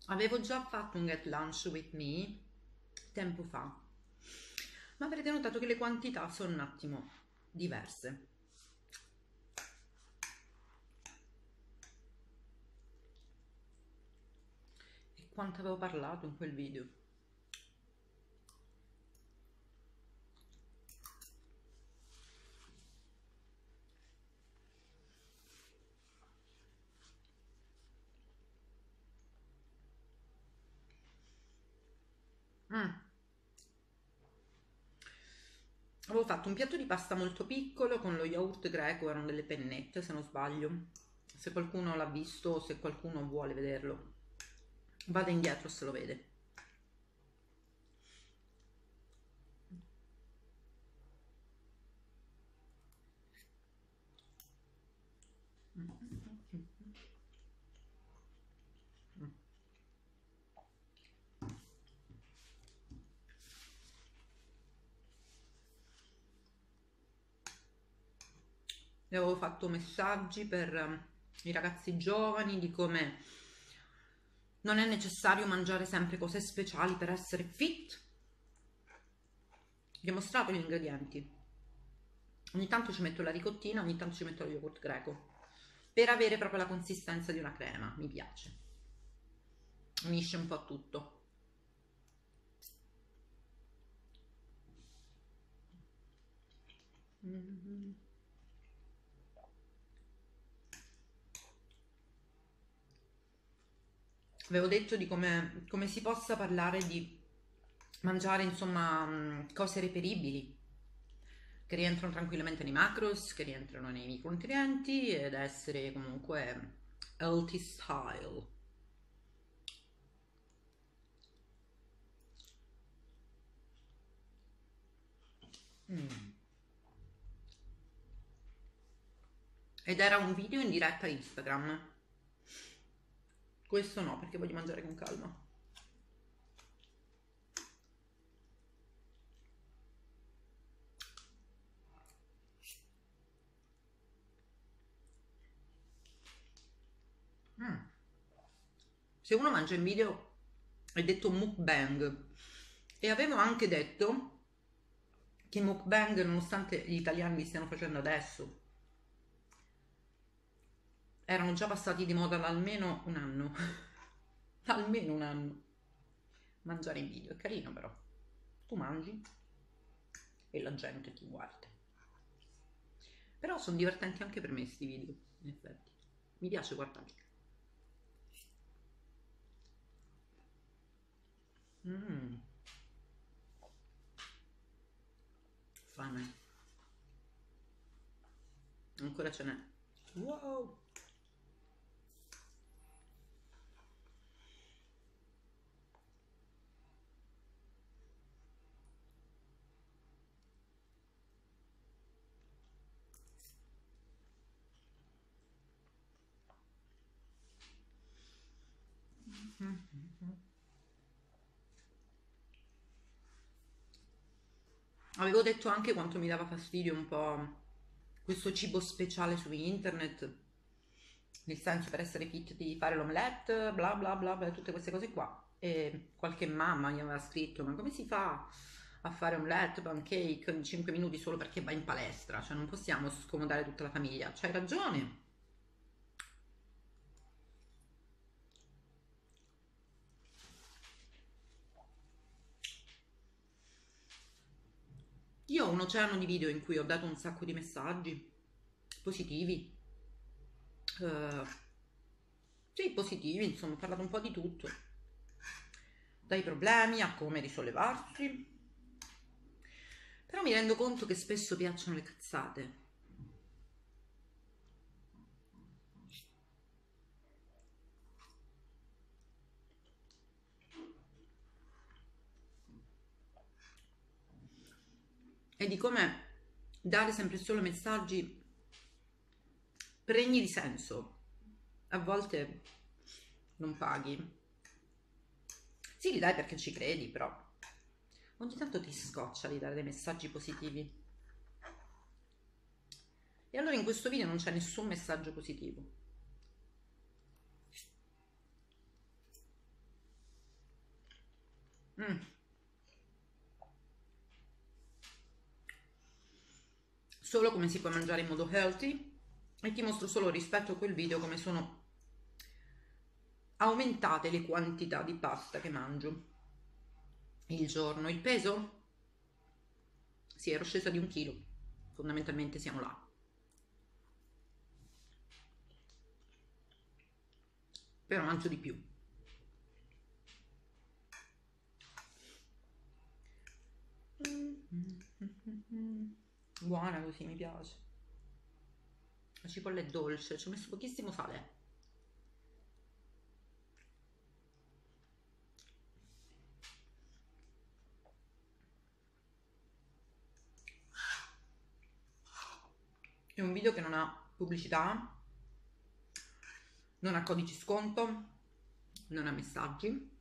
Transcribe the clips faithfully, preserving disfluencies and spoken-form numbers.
Avevo già fatto un Get Lunch With Me tempo fa, ma avrete notato che le quantità sono un attimo diverse. E quanto avevo parlato in quel video? Mm. Avevo fatto un piatto di pasta molto piccolo con lo yogurt greco, erano delle pennette se non sbaglio. Se qualcuno l'ha visto o se qualcuno vuole vederlo, vada indietro se lo vede. Le avevo fatto messaggi per um, i ragazzi giovani di come non è necessario mangiare sempre cose speciali per essere fit. Vi ho mostrato gli ingredienti. Ogni tanto ci metto la ricottina, ogni tanto ci metto lo yogurt greco per avere proprio la consistenza di una crema. Mi piace, unisce un po' tutto. Mm-hmm. Avevo detto di come, come si possa parlare di mangiare, insomma, cose reperibili che rientrano tranquillamente nei macros, che rientrano nei micronutrienti ed essere comunque healthy style. Mm. Ed era un video in diretta Instagram. Questo no, perché voglio mangiare con calma. Mm. Se uno mangia in video è detto mukbang, e avevo anche detto che mukbang, nonostante gli italiani li stiano facendo adesso, erano già passati di moda da almeno un anno. Almeno un anno. Mangiare in video è carino, però tu mangi e la gente ti guarda. Però sono divertenti anche per me questi video, in effetti mi piace guardarli. Mm. Fame, ancora ce n'è. Wow. Avevo detto anche quanto mi dava fastidio un po' questo cibo speciale su internet, nel senso, per essere fit di fare l'omelette, bla bla bla bla, tutte queste cose qua. E qualche mamma mi aveva scritto: ma come si fa a fare omelette, pancake in cinque minuti solo perché vai in palestra? Cioè non possiamo scomodare tutta la famiglia. C'hai ragione. Io ho un oceano di video in cui ho dato un sacco di messaggi positivi. Uh, sì, positivi, insomma, ho parlato un po' di tutto. Dai problemi a come risollevarsi. Però mi rendo conto che spesso piacciono le cazzate. E di come dare sempre solo messaggi pregni di senso. A volte non paghi. Sì, li dai perché ci credi, però ogni tanto ti scoccia di dare dei messaggi positivi. E allora in questo video non c'è nessun messaggio positivo. solo come si può mangiare in modo healthy e ti mostro solo rispetto a quel video come sono aumentate le quantità di pasta che mangio il giorno. Il peso? Sì, ero scesa di un chilo, fondamentalmente siamo là. Però mangio di più. Buona così, mi piace. La cipolla è dolce, ci ho messo pochissimo sale. È un video che non ha pubblicità, non ha codici sconto, non ha messaggi.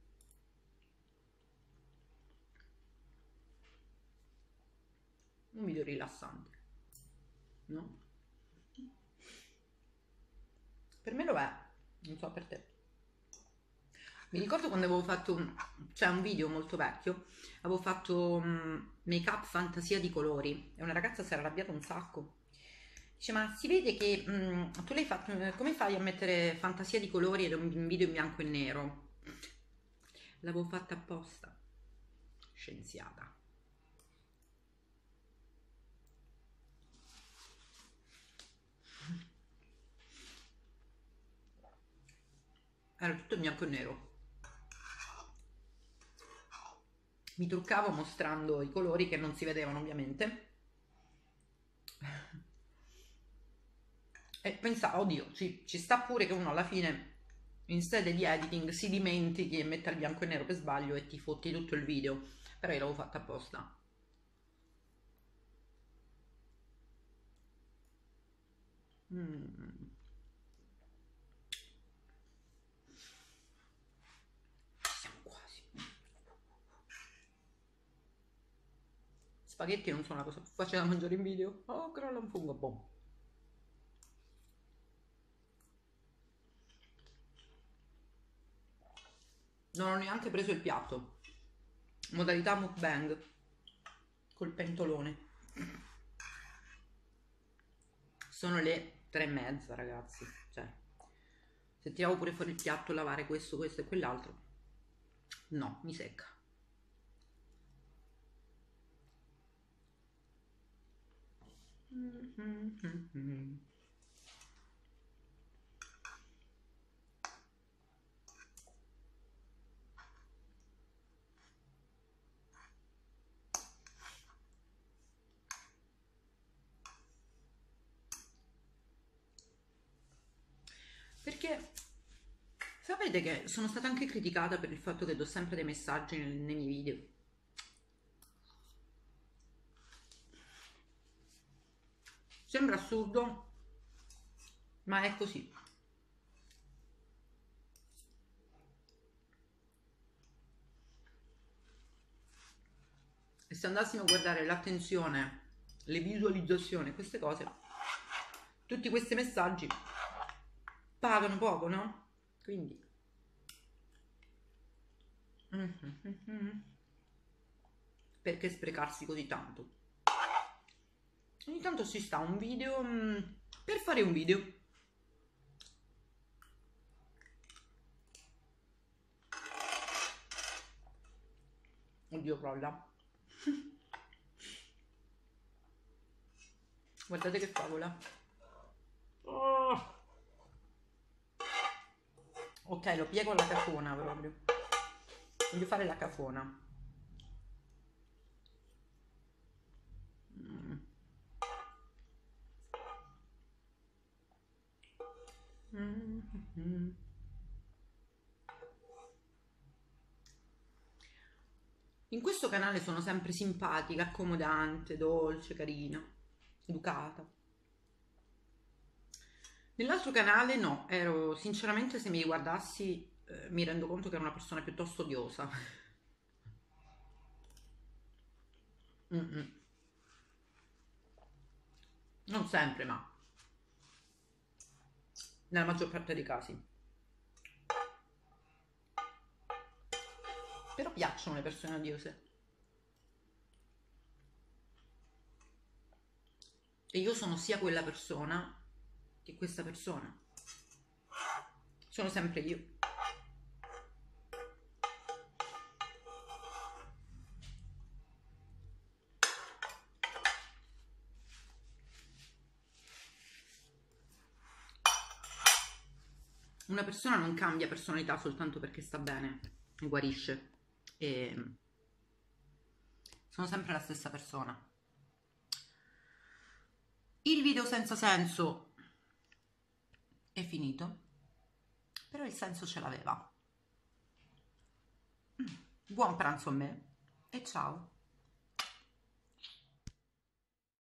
Un video rilassante, no? Per me lo è, non so per te. Mi ricordo quando avevo fatto un, cioè un video molto vecchio, avevo fatto um, make up fantasia di colori e una ragazza si era arrabbiata un sacco. Dice, ma si vede che um, tu l'hai fatto, come fai a mettere fantasia di colori ed un video in bianco e nero? L'avevo fatta apposta, scienziata. Era tutto in bianco e nero. Mi truccavo mostrando i colori che non si vedevano ovviamente e pensavo, oddio, ci, ci sta pure che uno alla fine in sede di editing si dimentichi e metta il bianco e nero per sbaglio e ti fotti tutto il video, però io l'avevo fatta apposta. Mm. Siamo quasi. Spaghetti non sono la cosa più facile da mangiare in video. Oh, crolla un fungo, boh. Non ho neanche preso il piatto. Modalità mukbang col pentolone. Sono le tre e mezza, ragazzi. Cioè, se tiravo pure fuori il piatto, lavare questo, questo e quell'altro, no, mi secca. Mm-hmm. Perché sapete che sono stata anche criticata per il fatto che do sempre dei messaggi nei, nei miei video. Sembra assurdo, ma è così. E se andassimo a guardare l'attenzione, le visualizzazioni, queste cose, tutti questi messaggi pagano poco, no? Quindi mm-hmm. Perché sprecarsi così tanto? Ogni tanto si sta un video mm, per fare un video. Oddio, crolla. Guardate che favola. Oh. Ok, lo piego alla cafona proprio. Voglio fare la cafona. Mm. Mm-hmm. In questo canale sono sempre simpatica, accomodante, dolce, carina, educata. Nell'altro canale no, ero sinceramente, se mi guardassi eh, mi rendo conto che ero una persona piuttosto odiosa. Mm-mm. Non sempre, ma nella maggior parte dei casi. Però piacciono le persone odiose. E io sono sia quella persona che questa persona. Sono sempre io. Una persona non cambia personalità soltanto perché sta bene, guarisce. E sono sempre la stessa persona. Il video senza senso è finito, però il senso ce l'aveva. Buon pranzo a me e ciao.